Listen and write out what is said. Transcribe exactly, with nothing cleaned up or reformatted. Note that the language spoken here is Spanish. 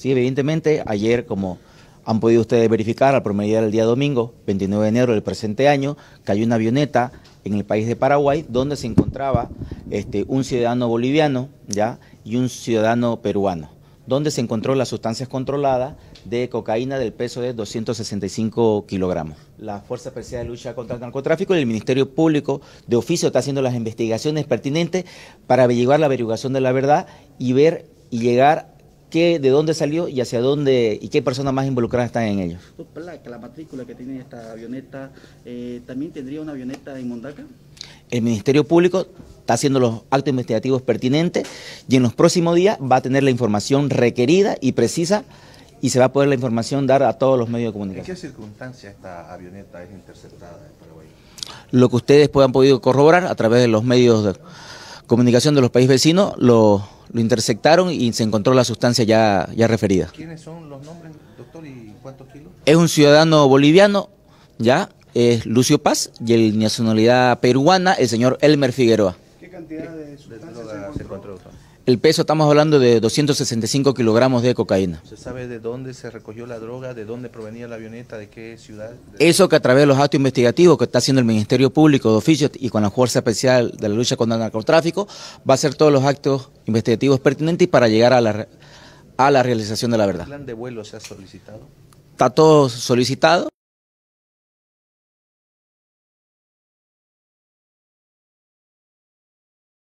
Sí, evidentemente, ayer, como han podido ustedes verificar, al promediar el día domingo, veintinueve de enero del presente año, cayó una avioneta en el país de Paraguay, donde se encontraba este, un ciudadano boliviano, ¿ya?, y un ciudadano peruano, donde se encontró las sustancias controladas de cocaína del peso de doscientos sesenta y cinco kilogramos. La Fuerza Especial de Lucha contra el Narcotráfico y el Ministerio Público de oficio está haciendo las investigaciones pertinentes para averiguar la averiguación de la verdad y ver y llegar qué, de dónde salió y hacia dónde y qué personas más involucradas están en ello. La, la matrícula que tiene esta avioneta, eh, ¿también tendría una avioneta en Mondaca? El Ministerio Público está haciendo los actos investigativos pertinentes y en los próximos días va a tener la información requerida y precisa y se va a poder la información dar a todos los medios de comunicación. ¿En qué circunstancias esta avioneta es interceptada en Paraguay? Lo que ustedes puedan podido corroborar a través de los medios de comunicación de los países vecinos, lo, lo interceptaron y se encontró la sustancia ya, ya referida. ¿Quiénes son los nombres, doctor, y cuántos kilos? Es un ciudadano boliviano, ya, es Lucio Paz, y el nacionalidad peruana, el señor Elmer Figueroa. ¿Qué cantidad de sustancias se encontró? se encontró, doctor? El peso, estamos hablando de doscientos sesenta y cinco kilogramos de cocaína. ¿Se sabe de dónde se recogió la droga, de dónde provenía la avioneta, de qué ciudad? Eso que a través de los actos investigativos que está haciendo el Ministerio Público de oficio y con la Fuerza Especial de la Lucha contra el Narcotráfico, va a hacer todos los actos investigativos pertinentes para llegar a la, a la realización de la verdad. ¿El plan de vuelo se ha solicitado? Está todo solicitado.